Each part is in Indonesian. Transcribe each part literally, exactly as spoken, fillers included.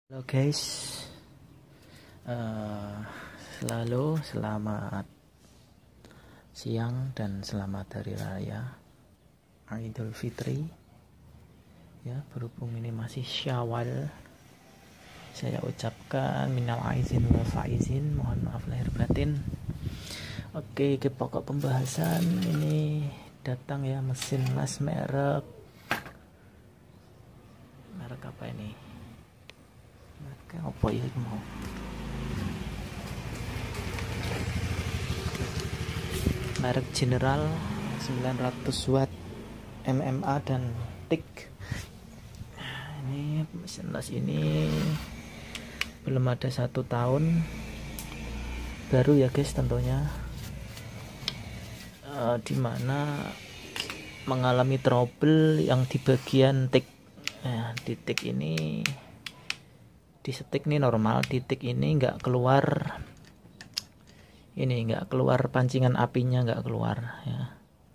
Halo guys, uh, selalu selamat siang dan selamat hari raya Idul Fitri. Ya, berhubung ini masih Syawal, saya ucapkan minal aizin wal faizin, mohon maaf lahir batin. Oke, ke pokok pembahasan. Ini datang ya mesin las merek merek apa ini? Apa ya mau merek General sembilan ratus watt M M A dan T I C. Ini mesin las ini belum ada satu tahun, baru ya guys tentunya, uh, dimana mengalami trouble yang di bagian T I C. Nah, di T I C ini di setik nih normal, di T I C ini nggak keluar ini nggak keluar pancingan apinya, nggak keluar ya.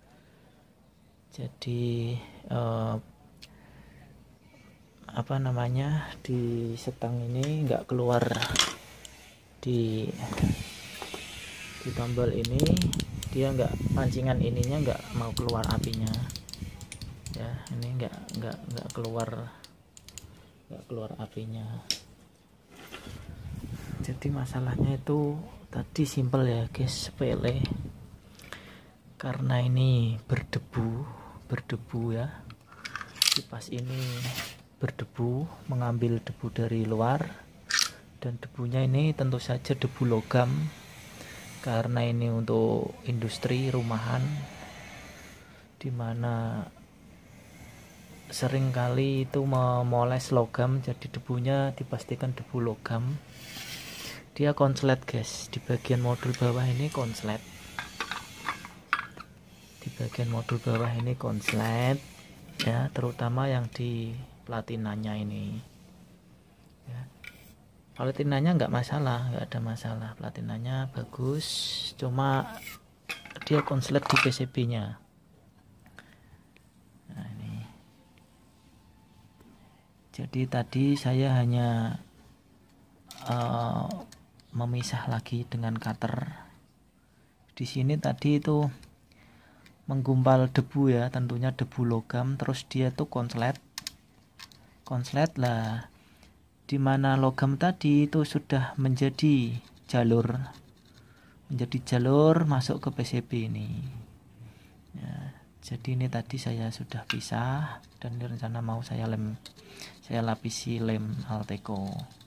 Jadi eh, apa namanya, di setang ini nggak keluar, di di tombol ini dia nggak, pancingan ininya nggak mau keluar apinya ya. Ini nggak nggak nggak keluar nggak keluar apinya. Jadi masalahnya itu tadi simpel ya guys, sepele. Karena ini berdebu, berdebu ya. Kipas ini berdebu, mengambil debu dari luar, dan debunya ini tentu saja debu logam. Karena ini untuk industri rumahan, dimana seringkali itu memoles logam, jadi debunya dipastikan debu logam. Dia konslet guys, di bagian modul bawah ini konslet, di bagian modul bawah ini konslet ya, terutama yang di platinanya ini ya. Platinanya nggak masalah, nggak ada masalah, platinanya bagus, cuma dia konslet di P C B nya. Nah ini, jadi tadi saya hanya uh, memisah lagi dengan cutter. Di sini tadi itu menggumpal debu ya, tentunya debu logam, terus dia tuh konslet. Konslet lah, dimana logam tadi itu sudah menjadi jalur, menjadi jalur masuk ke P C B ini. Ya, jadi ini tadi saya sudah pisah, dan ini rencana mau saya lem, saya lapisi lem Alteco.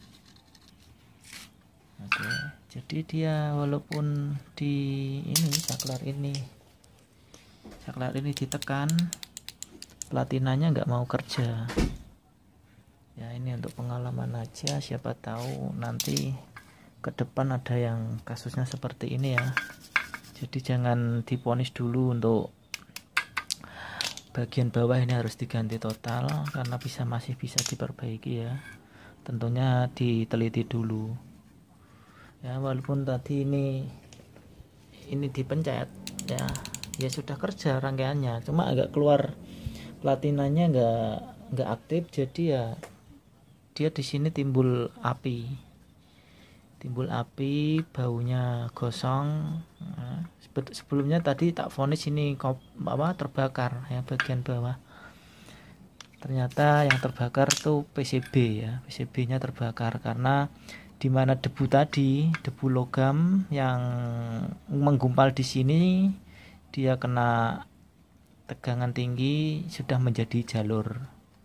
Oke, jadi dia walaupun di ini saklar ini saklar ini ditekan, platinanya nggak mau kerja ya. Ini untuk pengalaman aja, siapa tahu nanti ke depan ada yang kasusnya seperti ini ya. Jadi jangan diponis dulu untuk bagian bawah ini harus diganti total, karena bisa masih bisa diperbaiki ya, tentunya diteliti dulu ya. Walaupun tadi ini ini dipencet ya, ya sudah kerja rangkaiannya, cuma agak keluar platinanya, nggak nggak aktif. Jadi ya dia di sini timbul api, timbul api, baunya gosong. Nah, sebelumnya tadi tak vonis ini kop apa terbakar ya, bagian bawah. Ternyata yang terbakar tuh P C B ya, P C B nya terbakar karena dimana debu tadi, debu logam yang menggumpal di sini, dia kena tegangan tinggi, sudah menjadi jalur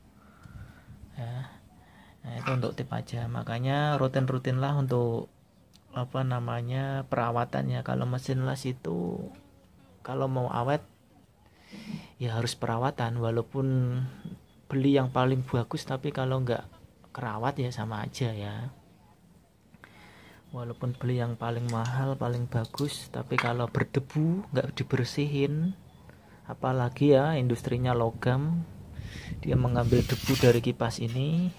ya. Nah itu untuk tip aja, makanya rutin-rutin lah untuk apa namanya perawatannya. Kalau mesin las itu kalau mau awet ya harus perawatan, walaupun beli yang paling bagus, tapi kalau nggak kerawat ya sama aja ya. Walaupun beli yang paling mahal, paling bagus, tapi kalau berdebu nggak dibersihin, apalagi ya industrinya logam, dia mengambil debu dari kipas ini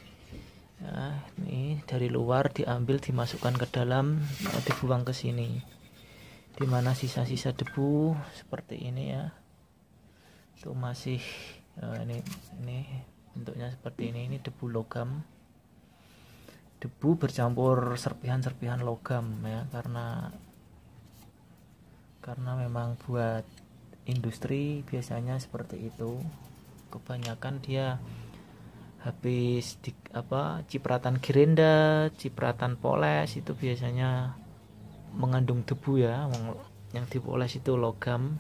ya, ini dari luar diambil, dimasukkan ke dalam, dibuang ke sini, dimana sisa-sisa debu seperti ini ya, itu masih uh, ini ini bentuknya seperti ini, ini debu logam. debu bercampur serpihan-serpihan logam ya, karena karena memang buat industri biasanya seperti itu. Kebanyakan dia habis di, apa cipratan gerinda, cipratan poles itu biasanya mengandung debu ya, yang dipoles itu logam.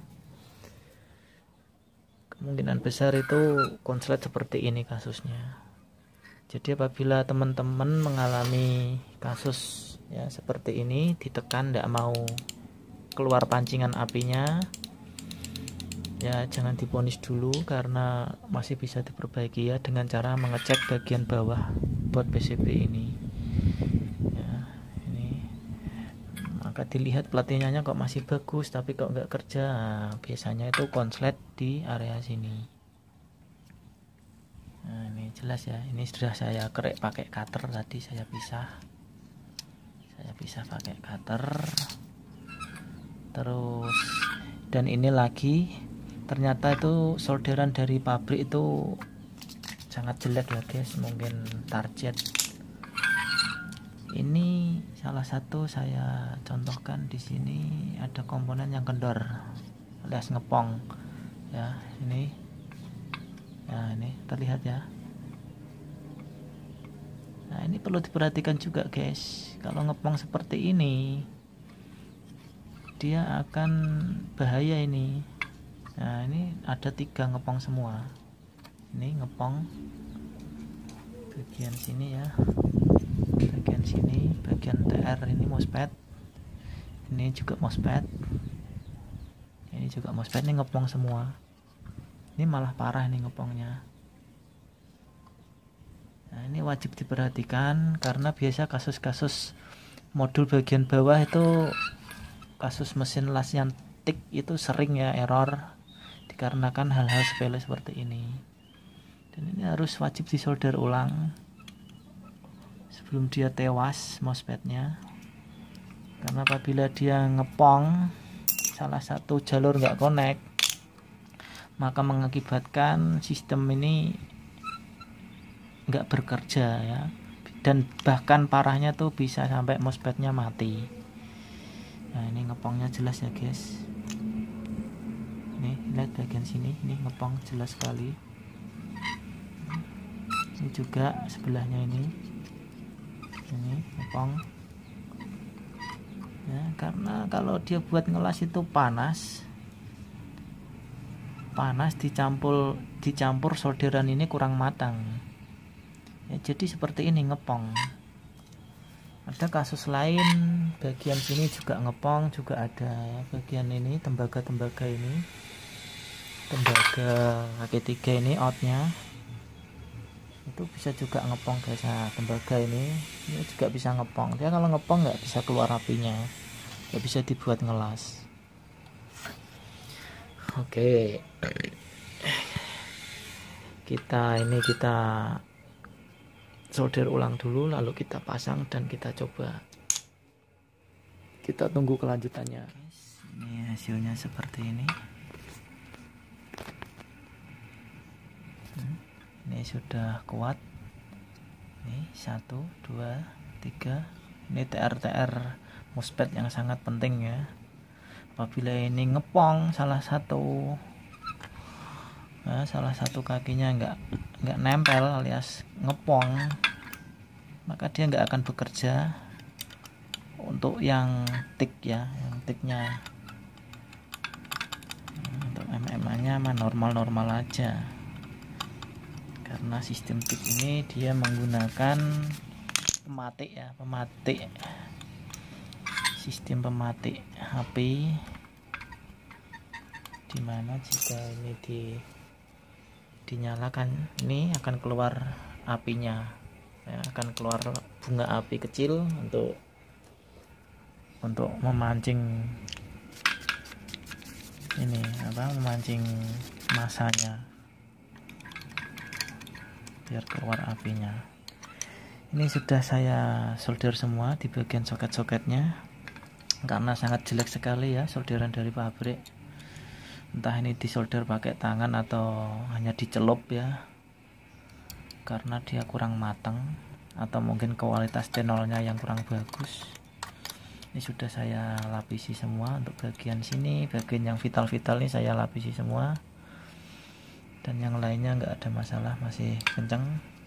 Kemungkinan besar itu konslet seperti ini kasusnya. Jadi apabila teman-teman mengalami kasus ya seperti ini, ditekan tidak mau keluar pancingan apinya, ya jangan diponis dulu, karena masih bisa diperbaiki ya dengan cara mengecek bagian bawah buat P C B ini ya. Ini maka dilihat platinanya kok masih bagus tapi kok nggak kerja, nah, biasanya itu konslet di area sini. Nah ini jelas ya, ini sudah saya kerek pakai cutter tadi, saya pisah saya pisah pakai cutter. Terus dan ini lagi ternyata itu solderan dari pabrik itu sangat jelek ya guys, mungkin target. Ini salah satu saya contohkan di sini, ada komponen yang kendor alias ngepong ya, ini nah ini terlihat ya. Nah ini perlu diperhatikan juga guys, kalau ngepong seperti ini dia akan bahaya ini. Nah ini ada tiga ngepong semua, ini ngepong bagian sini ya, bagian sini, bagian T R ini MOSFET, ini juga MOSFET, ini juga MOSFET, ini ngepong semua. Ini malah parah nih ngepongnya. Nah ini wajib diperhatikan, karena biasa kasus-kasus modul bagian bawah itu, kasus mesin las yang tik itu sering ya error, dikarenakan hal-hal sepele seperti ini. Dan ini harus wajib disolder ulang sebelum dia tewas MOSFET-nya, karena apabila dia ngepong salah satu jalur nggak connect, maka mengakibatkan sistem ini nggak bekerja ya, dan bahkan parahnya tuh bisa sampai MOSFET-nya mati. Nah ini ngepongnya jelas ya guys, ini lihat bagian sini, ini ngepong jelas sekali. Ini juga sebelahnya ini, ini ngepong ya, karena kalau dia buat ngelas itu panas panas dicampur dicampur solderan ini kurang matang ya, jadi seperti ini ngepong. Ada kasus lain bagian sini juga ngepong, juga ada ya, bagian ini tembaga-tembaga ini, tembaga kaki tiga ini outnya itu bisa juga ngepong guys. Nah tembaga ini ini juga bisa ngepong, dia kalau ngepong nggak bisa keluar apinya, nggak bisa dibuat ngelas. Oke, kita ini kita solder ulang dulu, lalu kita pasang dan kita coba, kita tunggu kelanjutannya. Ini hasilnya seperti ini. Ini sudah kuat. Ini satu, dua, tiga. Ini T R T R MOSFET yang sangat penting ya. Apabila ini ngepong salah satu, nah, salah satu kakinya nggak nggak nempel alias ngepong, maka dia nggak akan bekerja. Untuk yang tik ya, yang tiknya untuk M M A-nya mah normal-normal aja, karena sistem tik ini dia menggunakan pematik ya, pematik sistem pematik H P, dimana jika ini di dinyalakan ini akan keluar apinya ya, akan keluar bunga api kecil untuk untuk memancing ini apa memancing masanya biar keluar apinya. Ini sudah saya solder semua di bagian soket-soketnya, karena sangat jelek sekali ya solderan dari pabrik, entah ini disolder pakai tangan atau hanya dicelup ya, karena dia kurang matang. atau mungkin kualitas channelnya yang kurang bagus. Ini sudah saya lapisi semua untuk bagian sini, bagian yang vital-vital ini saya lapisi semua, dan yang lainnya nggak ada masalah, masih kenceng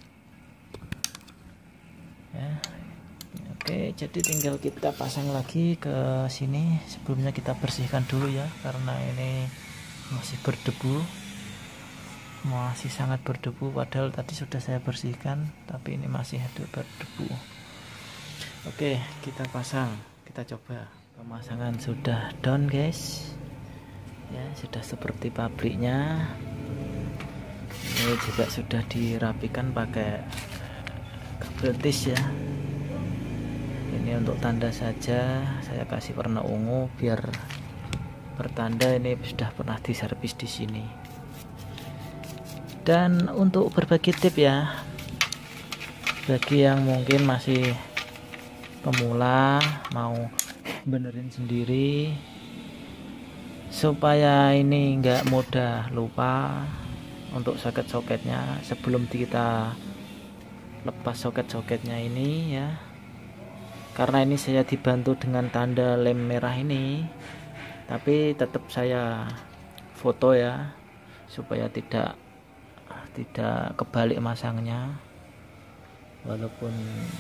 ya. Oke, jadi tinggal kita pasang lagi ke sini. Sebelumnya kita bersihkan dulu ya, karena ini masih berdebu, masih sangat berdebu, padahal tadi sudah saya bersihkan, tapi ini masih ada berdebu. Oke, kita pasang, kita coba. Pemasangan sudah done guys ya, sudah seperti pabriknya. Ini juga sudah dirapikan pakai kabel tis ya. Ini untuk tanda saja, saya kasih warna ungu biar bertanda ini sudah pernah diservis di sini. Dan untuk berbagi tip ya, bagi yang mungkin masih pemula mau benerin sendiri supaya ini enggak mudah lupa untuk soket-soketnya, sebelum kita lepas soket-soketnya ini ya, karena ini saya dibantu dengan tanda lem merah ini, tapi tetap saya foto ya supaya tidak tidak kebalik masangnya. Walaupun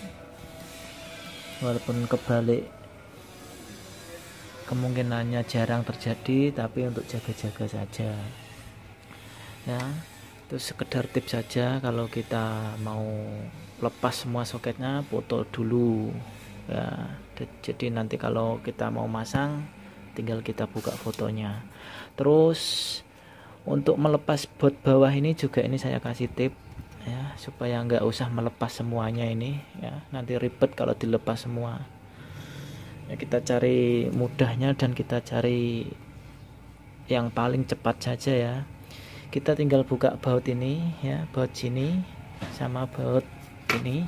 walaupun kebalik kemungkinannya jarang terjadi, tapi untuk jaga-jaga saja ya. Itu sekedar tips saja, kalau kita mau lepas semua soketnya foto dulu ya, jadi nanti kalau kita mau masang tinggal kita buka fotonya. Terus untuk melepas bot bawah ini juga ini saya kasih tip ya, supaya nggak usah melepas semuanya ini ya, nanti ribet kalau dilepas semua ya. Kita cari mudahnya dan kita cari yang paling cepat saja ya. Kita tinggal buka baut ini ya, baut sini sama baut ini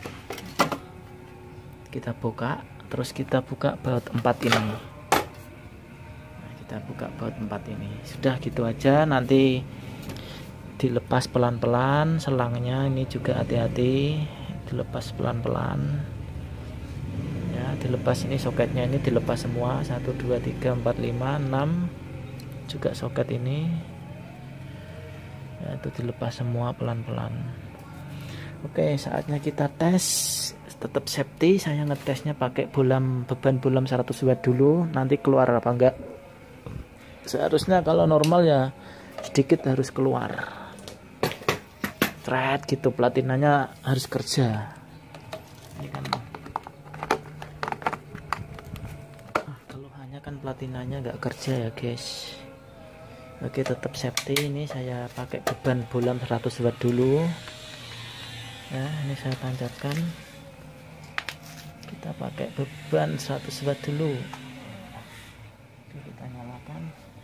kita buka, terus kita buka baut empat ini. Nah, kita buka baut empat ini, sudah gitu aja. Nanti dilepas pelan-pelan selangnya, ini juga hati-hati dilepas pelan-pelan ya. Dilepas ini soketnya, ini dilepas semua, satu dua tiga empat lima enam juga soket ini ya, itu dilepas semua pelan-pelan. Oke, saatnya kita tes. Tetap safety, saya ngetesnya pakai bolam, beban bolam seratus watt dulu, nanti keluar apa enggak. Seharusnya kalau normal ya sedikit harus keluar, thread gitu, platinanya harus kerja ini kan. Ah, keluhannya kan platinanya nggak kerja ya guys. Oke, tetap safety, ini saya pakai beban bolam seratus watt dulu ya. Ini saya tancapkan, kita pakai beban seratus watt dulu. Oke, kita nyalakan.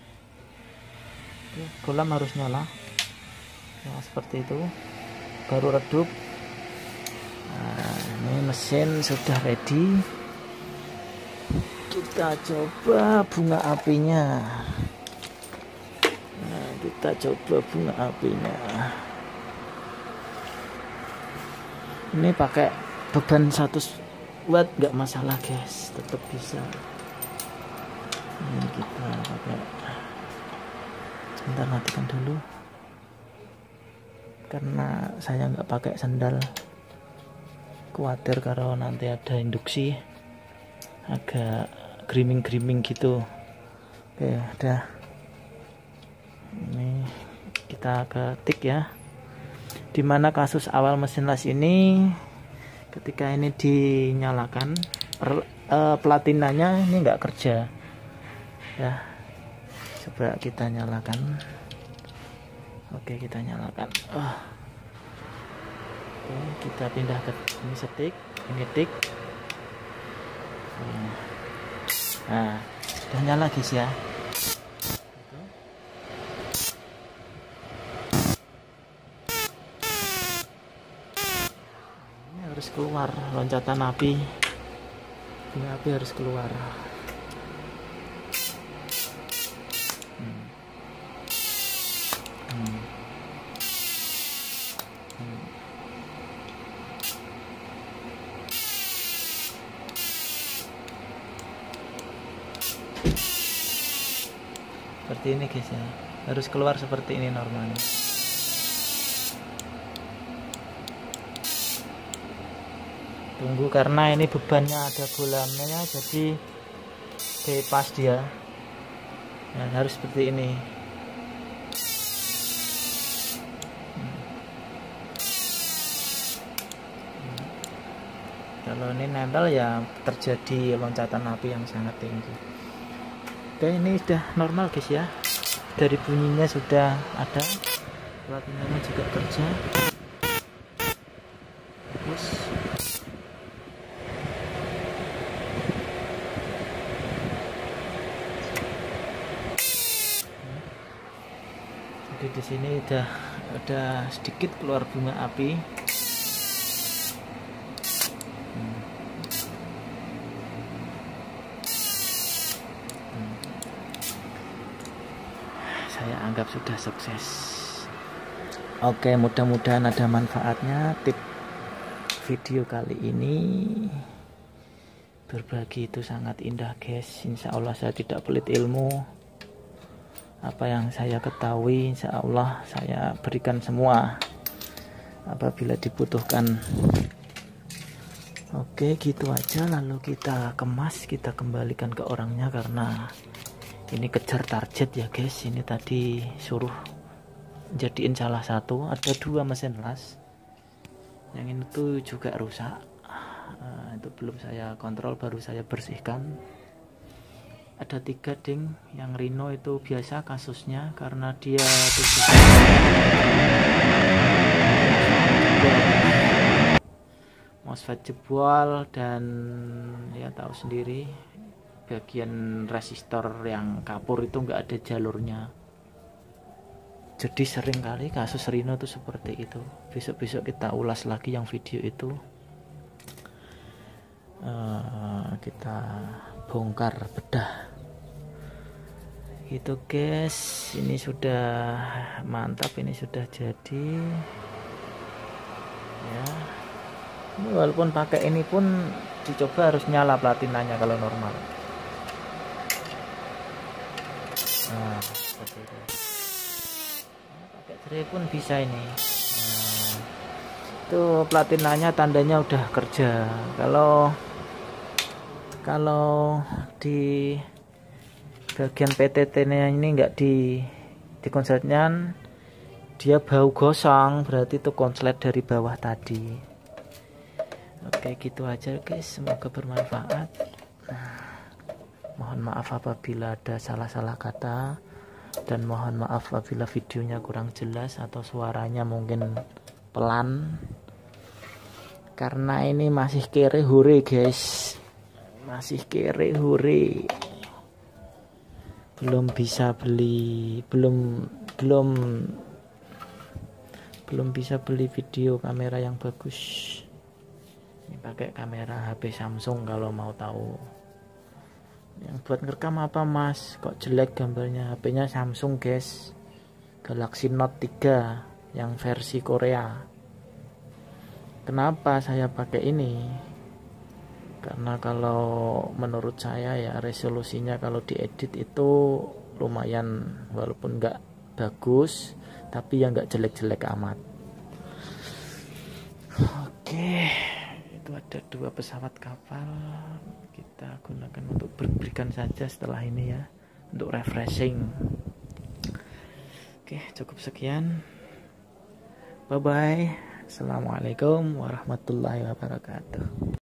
Oke, bolam harus nyala nah, seperti itu baru redup. Nah, ini mesin sudah ready, kita coba bunga apinya. Nah, kita coba bunga apinya. Ini pakai beban seratus watt nggak masalah guys, tetap bisa. Ini kita pakai, sebentar matikan dulu karena saya nggak pakai sandal, khawatir kalau nanti ada induksi agak griming-griming gitu. Oke, udah, ini kita ke tik ya, dimana kasus awal mesin las ini ketika ini dinyalakan per, uh, platinanya ini nggak kerja ya. Coba kita nyalakan. Oke, kita nyalakan. Oh. Oke, kita pindah ke ini setik, ini tik. Nah, udah nyala guys ya. Ini harus keluar loncatan api. Ini api harus keluar. Hmm. Hmm. Hmm. Seperti ini guys ya, harus keluar seperti ini normalnya. Tunggu karena ini bebannya ada bulannya, jadi bypass dia. Nah, harus seperti ini. Kalau ini nempel ya terjadi loncatan api yang sangat tinggi. Oke, ini sudah normal guys ya. Dari bunyinya sudah ada, platinanya juga kerja. Terus jadi di sini udah ada sedikit keluar bunga api. Hmm. Hmm. Saya anggap sudah sukses. Oke, mudah-mudahan ada manfaatnya. Tip video kali ini berbagi itu sangat indah guys. Insya Allah saya tidak pelit ilmu. Apa yang saya ketahui insya Allah saya berikan semua apabila dibutuhkan. Oke, gitu aja, lalu kita kemas, kita kembalikan ke orangnya karena ini kejar target ya guys. Ini tadi suruh jadiin salah satu, ada dua mesin las, yang ini tuh juga rusak. Nah, itu belum saya kontrol, baru saya bersihkan. Ada tiga ding, yang Rino itu biasa kasusnya karena dia tuh MOSFET jebol, dan ya tahu sendiri bagian resistor yang kapur itu nggak ada jalurnya. Jadi sering kali kasus Rino itu seperti itu. Besok-besok kita ulas lagi yang video itu, uh, kita bongkar bedah itu guys. Ini sudah mantap, ini sudah jadi ya. Ini walaupun pakai ini pun dicoba harus nyala platinanya kalau normal. Nah, seperti itu. Nah, pakai cerai pun bisa ini. Nah, itu platinanya tandanya udah kerja. Kalau kalau di bagian P T T-nya ini enggak di di konsletnya, dia bau gosong, berarti itu konslet dari bawah tadi. Oke, gitu aja guys, semoga bermanfaat. Mohon maaf apabila ada salah-salah kata, dan mohon maaf apabila videonya kurang jelas atau suaranya mungkin pelan, karena ini masih kere hure guys, masih kere hure, belum bisa beli, belum belum belum bisa beli video kamera yang bagus. Ini pakai kamera H P Samsung kalau mau tahu. Yang buat ngerekam apa mas, kok jelek gambarnya? H P-nya Samsung guys, Galaxy Note tiga yang versi Korea. Kenapa saya pakai ini? Karena kalau menurut saya ya resolusinya kalau diedit itu lumayan, walaupun nggak bagus tapi ya nggak jelek-jelek amat. Oke, itu ada dua pesawat kapal, kita gunakan untuk berberikan saja setelah ini ya, untuk refreshing. Oke, cukup sekian, bye bye. Assalamualaikum warahmatullahi wabarakatuh.